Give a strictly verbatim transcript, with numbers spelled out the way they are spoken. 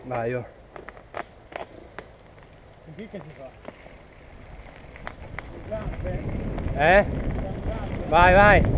Vai, io. Qui che si fa? Le zampe? Eh? Vai, vai.